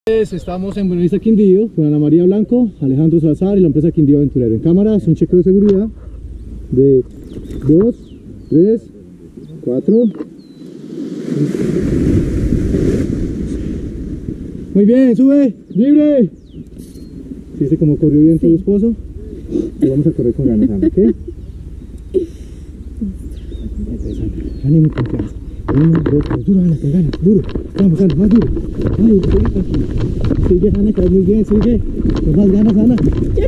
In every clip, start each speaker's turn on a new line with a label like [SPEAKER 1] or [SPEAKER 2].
[SPEAKER 1] Estamos en Buenavista Quindío con Ana María Blanco, Alejandro Salazar y la empresa Quindío Aventurero. En cámara es un chequeo de seguridad de 2, 3, 4. Muy bien, sube, libre. ¿Sí viste cómo corrió bien tu esposo? Y vamos a correr con ganas, Ana, ¿ok? Ánimo y confianza. 1, 2, 3, duro, Ana, con ganas, duro. Vamos, Ana, más duro. Ay, sigue tranquilo. Sigue, Ana, que vas muy bien, sigue. Con más ganas, Ana.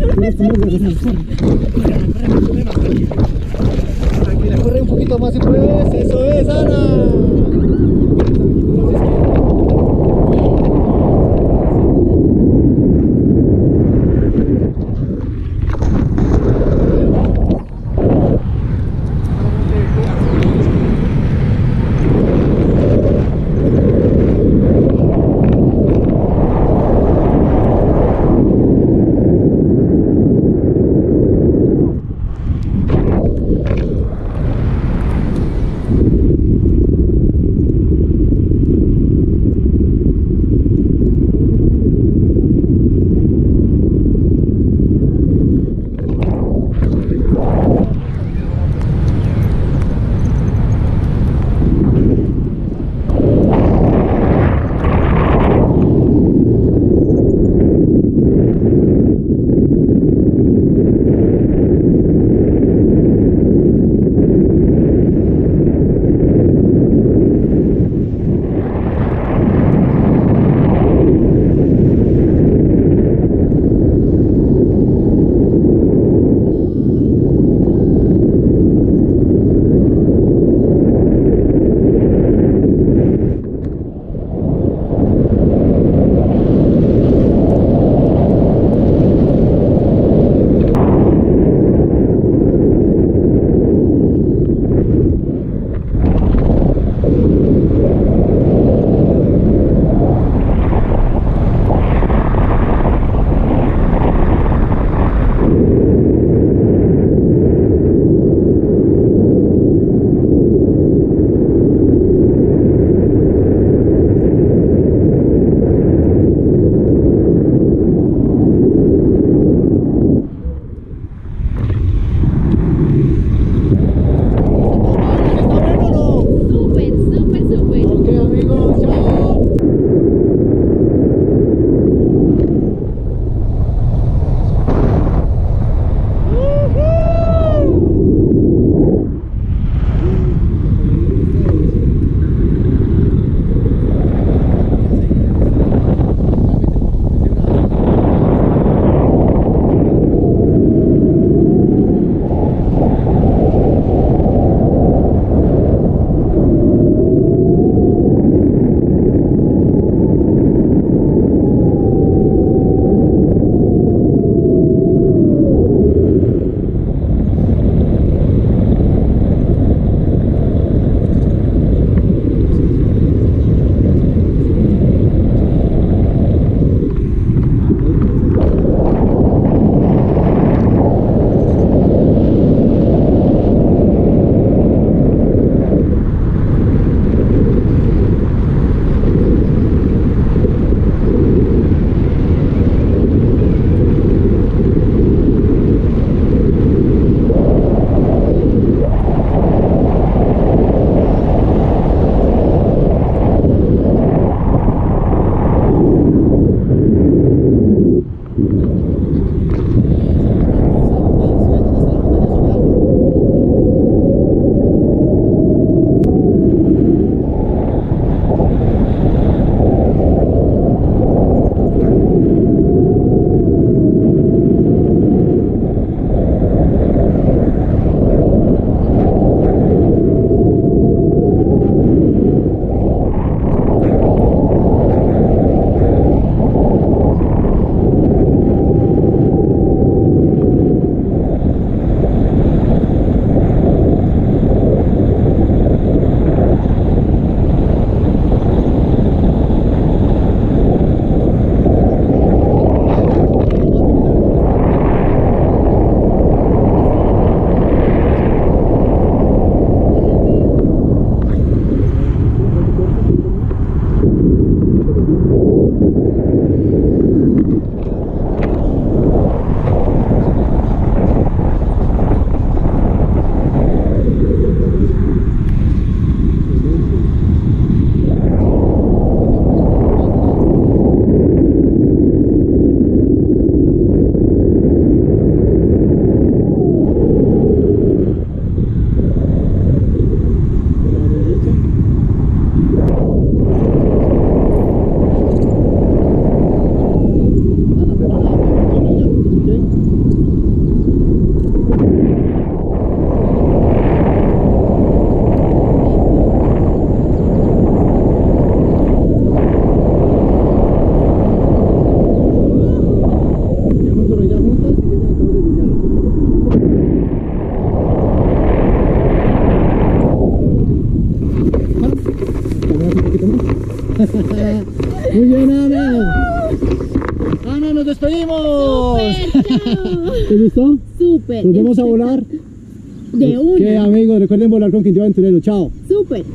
[SPEAKER 1] Tranquila, corre un poquito más si puedes. Eso es, Ana. ¡Ana, nos despedimos!
[SPEAKER 2] ¡Súper! ¡Chao!
[SPEAKER 1] ¿Te gustó?
[SPEAKER 2] ¡Súper!
[SPEAKER 1] Nos vamos a volar.
[SPEAKER 2] De una.
[SPEAKER 1] Que amigos, recuerden volar con Quindío Aventurero. Chao.
[SPEAKER 2] ¡Súper!